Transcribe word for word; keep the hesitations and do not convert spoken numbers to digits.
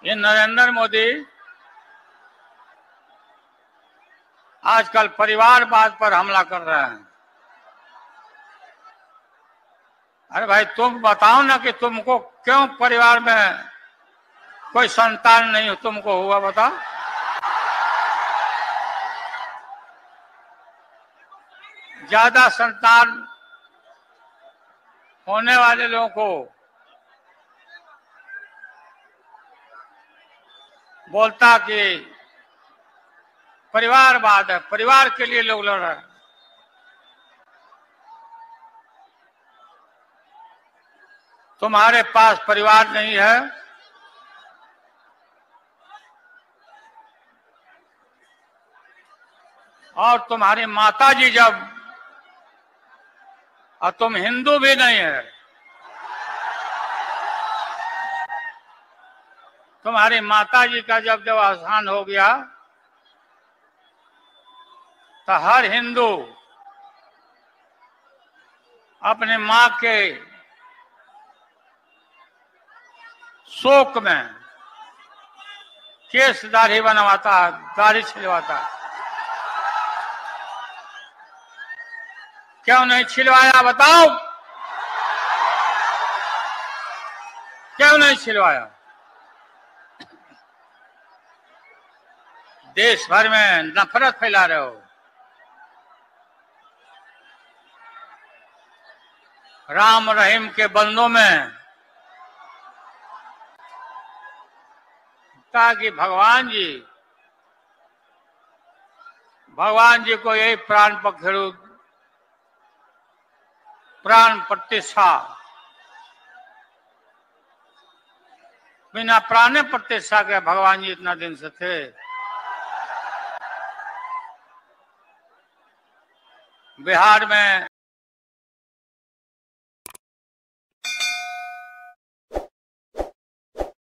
ये नरेंद्र मोदी आजकल परिवारवाद पर हमला कर रहे हैं। अरे भाई तुम बताओ ना कि तुमको क्यों परिवार में कोई संतान नहीं तुमको हुआ, बताओ। ज्यादा संतान होने वाले लोगों को बोलता कि परिवारवाद है, परिवार के लिए लोग लड़ रहे हैं। तुम्हारे पास परिवार नहीं है, और तुम्हारी माताजी जब, और तुम हिंदू भी नहीं है, तुम्हारी माताजी का जब जब अवसान हो गया तो हर हिंदू अपने मां के शोक में केस दाढ़ी बनवाता है, दाढ़ी छिलवाता है। क्यों नहीं छिलवाया बताओ, क्यों नहीं छिलवाया? देश भर में नफरत फैला रहे हो। राम रहीम के बंदों में ताकि भगवान जी भगवान जी को यही प्राण पखेरु प्राण प्रतिष्ठा, बिना प्राण प्रतिष्ठा के भगवान जी इतना दिन से थे। बिहार में